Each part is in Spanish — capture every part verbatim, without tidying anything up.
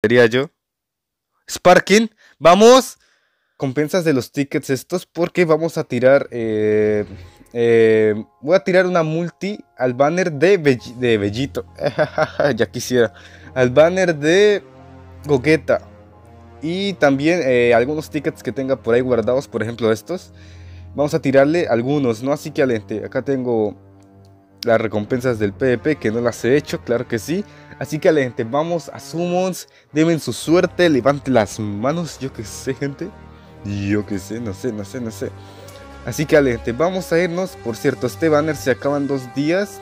Sería yo. Sparking, vamos. Compensas de los tickets estos porque vamos a tirar... Eh, eh, voy a tirar una multi al banner de, Be de Bellito. Ya quisiera. Al banner de Gogeta. Y también eh, algunos tickets que tenga por ahí guardados, por ejemplo estos. Vamos a tirarle algunos, ¿no? Así que alente, acá tengo las recompensas del PvP que no las he hecho, claro que sí. Así que alente, vamos a summons, denme su suerte, levante las manos, yo que sé, gente. Yo que sé, no sé, no sé, no sé. Así que alente, vamos a irnos. Por cierto, este banner se acaba en dos días.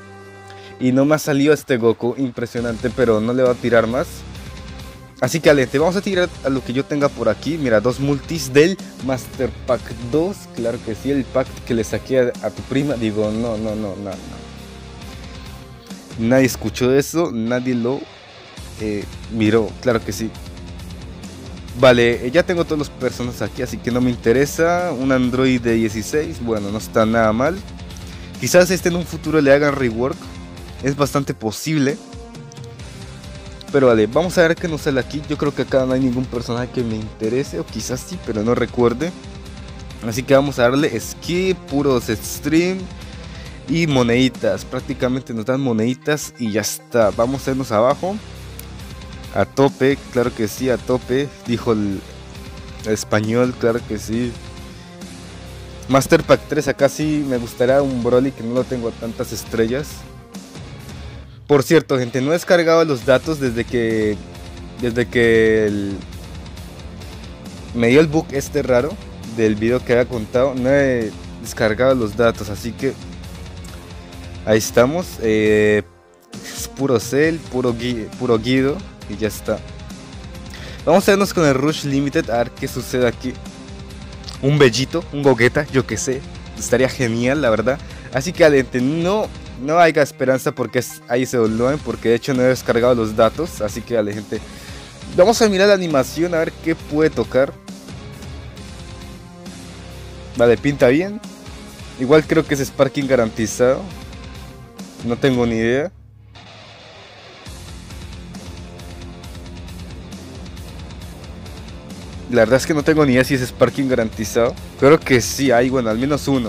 Y no me ha salido este Goku, impresionante, pero no le va a tirar más. Así que alente, vamos a tirar a lo que yo tenga por aquí. Mira, dos multis del Master Pack dos. Claro que sí, el pack que le saqué a, a tu prima. Digo, no, no, no, no, no. Nadie escuchó eso, nadie lo eh, miró, claro que sí. Vale, ya tengo todos los personajes aquí, así que no me interesa. Un Android de dieciséis, bueno, no está nada mal. Quizás este en un futuro le hagan rework, es bastante posible. Pero vale, vamos a ver qué nos sale aquí. Yo creo que acá no hay ningún personaje que me interese, o quizás sí, pero no recuerde. Así que vamos a darle skip, puros stream y moneditas. Prácticamente nos dan moneditas y ya está. Vamos a irnos abajo. A tope, claro que sí, a tope. Dijo el, el español, claro que sí. Master Pack tres, acá sí me gustaría un Broly que no lo tengo a tantas estrellas. Por cierto, gente, no he descargado los datos desde que desde que el, me dio el bug este raro del video que había contado. No he descargado los datos, así que ahí estamos. Eh, es puro Cell, puro, gui, puro Guido y ya está. Vamos a irnos con el Rush Limited a ver qué sucede aquí. Un Bellito, un Gogeta, yo que sé. Estaría genial, la verdad. Así que adelante, no... No haya esperanza porque es, ahí se downloaden, porque de hecho no he descargado los datos. Así que dale, gente, vamos a mirar la animación a ver qué puede tocar. Vale, pinta bien. Igual creo que es Sparking garantizado. No tengo ni idea. La verdad es que no tengo ni idea si es Sparking garantizado. Creo que sí, hay, bueno, al menos uno.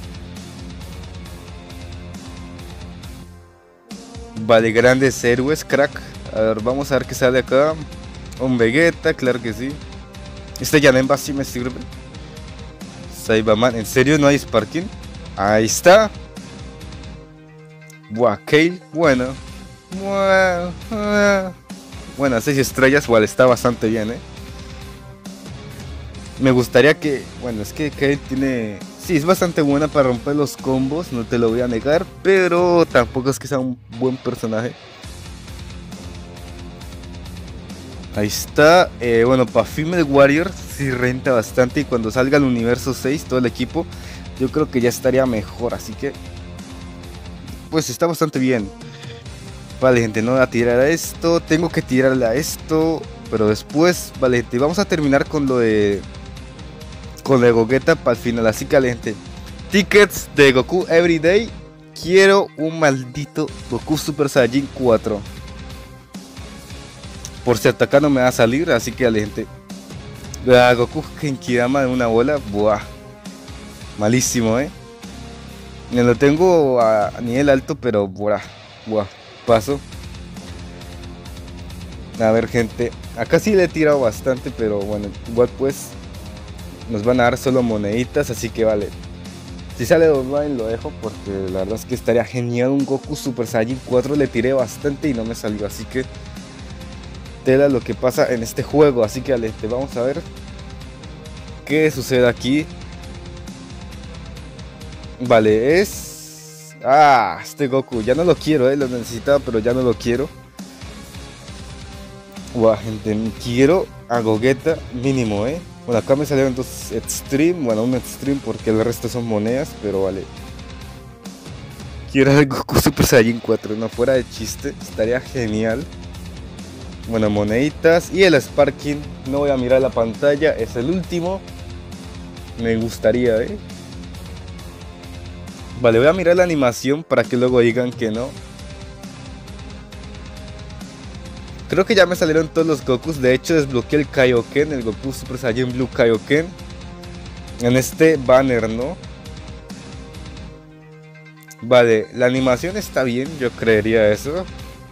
Vale, grandes héroes, crack. A ver, vamos a ver qué sale acá. Un Vegeta, claro que sí. Este Janemba sí me sirve. Saibaman, ¿en serio no hay Sparking? Ahí está. Buah, Kale, bueno. Bueno, seis estrellas, igual está bastante bien, eh. Me gustaría que, bueno, es que Kale tiene... Sí, es bastante buena para romper los combos, no te lo voy a negar, pero tampoco es que sea un buen personaje. Ahí está, eh, bueno, para Female Warrior sí renta bastante, y cuando salga el universo seis, todo el equipo, yo creo que ya estaría mejor, así que... Pues está bastante bien. Vale, gente, no voy a tirar a esto, tengo que tirarle a esto, pero después, vale, gente, vamos a terminar con lo de... Con el Gogeta para el final, así que gente, tickets de Goku Everyday. Quiero un maldito Goku Super Saiyajin cuatro. Por cierto, acá no me va a salir, así que gente, la Goku Genkidama de una bola, buah, malísimo, eh. Me lo tengo a nivel alto, pero buah, buah, paso. A ver, gente, acá sí le he tirado bastante, pero bueno, igual pues nos van a dar solo moneditas, así que vale. Si sale online lo dejo, porque la verdad es que estaría genial un Goku Super Saiyajin cuatro. Le tiré bastante y no me salió, así que tela lo que pasa en este juego. Así que vale, te vamos a ver qué sucede aquí. Vale, es... Ah, este Goku, ya no lo quiero, eh, lo necesitaba, pero ya no lo quiero. Guau, gente, quiero a Gogeta mínimo, eh. Bueno, acá me salieron dos Extreme, bueno, un Extreme porque el resto son monedas, pero vale. Quiero el Goku Super Saiyan cuatro, no fuera de chiste, estaría genial. Bueno, moneditas y el Sparking, no voy a mirar la pantalla, es el último. Me gustaría, eh. Vale, voy a mirar la animación para que luego digan que no. creo que ya me salieron todos los Gokus. De hecho desbloqueé el Kaioken, el Goku Super Saiyan Blue Kaioken, en este banner, ¿no? Vale, la animación está bien, yo creería eso.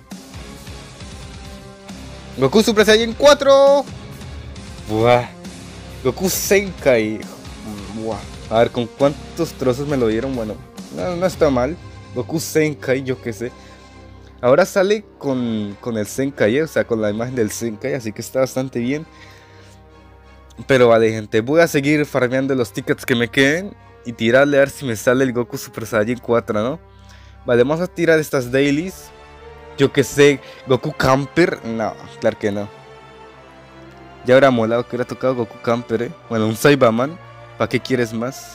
Goku Super Saiyan cuatro. Buah. Goku Senkai. Buah. A ver, ¿con cuántos trozos me lo dieron? Bueno, no, no está mal. Goku Senkai, yo qué sé. Ahora sale con, con el Senkai, ¿eh? O sea, con la imagen del Senkai, así que está bastante bien. Pero vale, gente, voy a seguir farmeando los tickets que me queden y tirarle a ver si me sale el Goku Super Saiyan cuatro, ¿no? Vale, vamos a tirar estas dailies. Yo que sé, Goku Camper. No, claro que no. Ya habrá molado que hubiera tocado Goku Camper, ¿eh? Bueno, un Saibaman. ¿Para qué quieres más?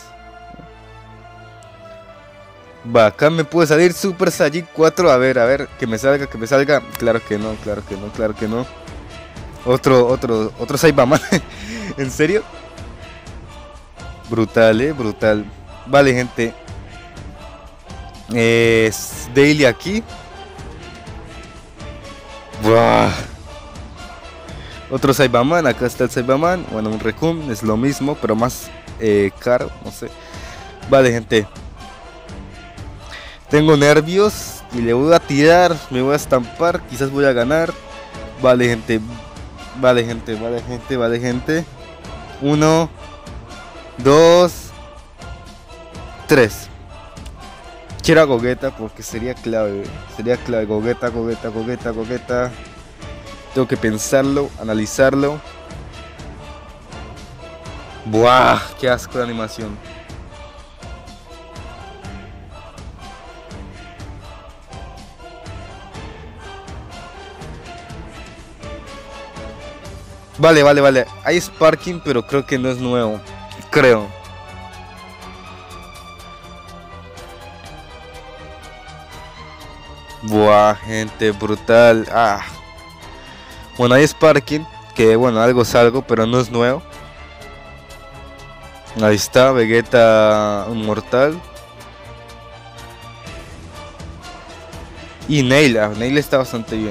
Va, acá me puede salir Super Saiyan cuatro. A ver, a ver, que me salga, que me salga. Claro que no, claro que no, claro que no. Otro, otro, otro Saibaman. ¿En serio? Brutal, eh, brutal. Vale, gente. Es daily aquí. Buah. Otro Saibaman, acá está el Saibaman. Bueno, un Recoome, es lo mismo, pero más eh, caro, no sé. Vale, gente. Tengo nervios y le voy a tirar, me voy a estampar, quizás voy a ganar. Vale, gente. Vale, gente, vale, gente, vale, gente. Uno, dos, tres. Quiero a Gogeta porque sería clave. Sería clave. Gogeta, Gogeta, Gogeta, Gogeta. Tengo que pensarlo, analizarlo. Buah, qué asco de animación. Vale, vale, vale. Hay Sparking, pero creo que no es nuevo. Creo. Buah, gente, brutal. Ah. Bueno, hay Sparking, que bueno, algo es algo, pero no es nuevo. Ahí está, Vegeta Inmortal. Y Nail, ah, Nail está bastante bien.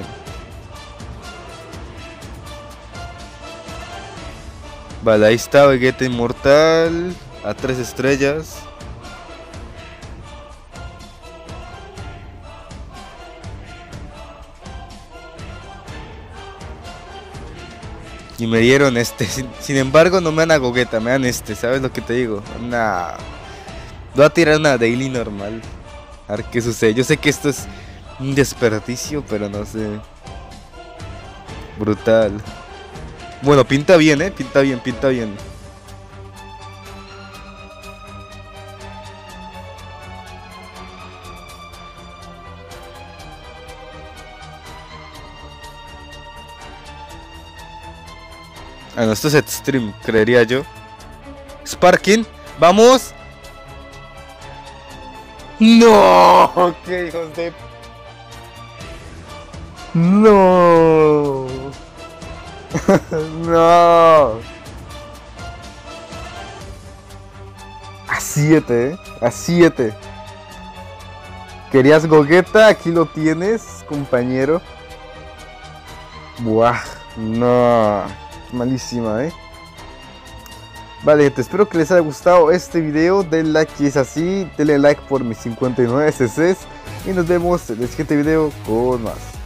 Vale, ahí está Vegeta Inmortal a tres estrellas. Y me dieron este. Sin, sin embargo, no me dan a Gogeta, me dan este. ¿Sabes lo que te digo? Nah. Voy a tirar una daily normal. A ver qué sucede. Yo sé que esto es un desperdicio, pero no sé. Brutal. Bueno, pinta bien, eh. Pinta bien, pinta bien. Ah, no, esto es Extreme, creería yo. Sparking, vamos. No, qué hijos de... No. No. A siete, eh. A siete. ¿Querías Gogeta? Aquí lo tienes, compañero. Buah, no. Malísima, eh. Vale, gente, espero que les haya gustado este video. Denle like si es así. Denle like por mis cincuenta y nueve C Cs. Y nos vemos en el siguiente video con más.